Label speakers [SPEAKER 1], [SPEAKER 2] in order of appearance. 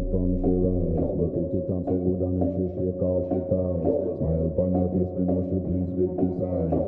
[SPEAKER 1] from she rise. But put it on so good and make she shake out she ties. Smile upon her face, me know she pleased with this eyes.